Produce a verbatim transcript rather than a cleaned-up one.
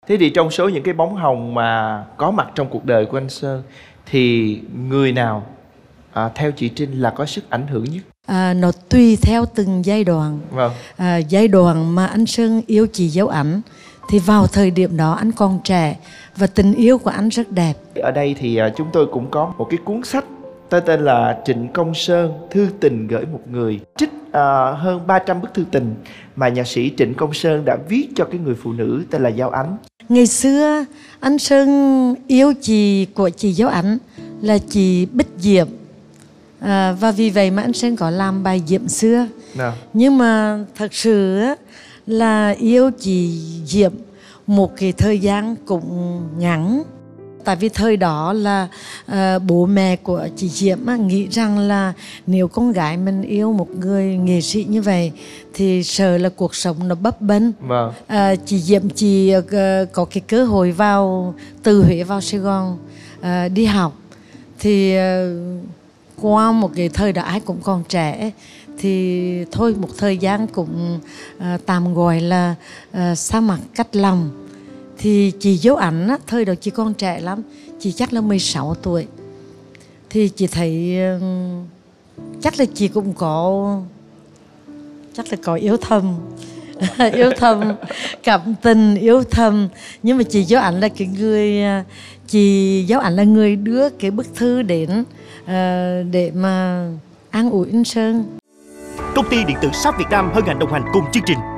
Thế thì trong số những cái bóng hồng mà có mặt trong cuộc đời của anh Sơn thì người nào à, theo chị Trinh là có sức ảnh hưởng nhất? À, nó tùy theo từng giai đoạn. Vâng. À, giai đoạn mà anh Sơn yêu chị dấu ảnh thì vào thời điểm đó anh còn trẻ và tình yêu của anh rất đẹp. Ở đây thì à, chúng tôi cũng có một cái cuốn sách tên tên là Trịnh Công Sơn Thư tình gửi một người, trích à, hơn ba trăm bức thư tình mà nhạc sĩ Trịnh Công Sơn đã viết cho cái người phụ nữ tên là Giao Ánh. Ngày xưa anh Sơn yêu chị của chị dấu ảnh là chị Bích Diệm, à, và vì vậy mà anh Sơn có làm bài Diệm xưa. Nào. Nhưng mà thật sự là yêu chị Diệm một cái thời gian cũng ngắn. Tại vì thời đó là uh, bố mẹ của chị Diệm á, nghĩ rằng là nếu con gái mình yêu một người nghệ sĩ như vậy thì sợ là cuộc sống nó bấp bênh. Vâng. Uh, chị Diệm chị uh, có cái cơ hội vào từ Huế vào Sài Gòn uh, đi học. Thì uh, qua một cái thời đó ai cũng còn trẻ thì thôi một thời gian cũng uh, tạm gọi là uh, xa mặt cách lòng. Thì chị dấu ảnh á, thời đó chị còn trẻ lắm, chị chắc là mười sáu tuổi. Thì chị thấy uh, chắc là chị cũng có chắc là có yêu thầm yêu thầm, cảm tình yêu thầm. Nhưng mà chị dấu ảnh là cái người uh, chị dấu ảnh là người đưa cái bức thư đến uh, để mà an ủi anh Sơn. Công ty điện tử Shop Việt Nam hân hạnh đồng hành cùng chương trình.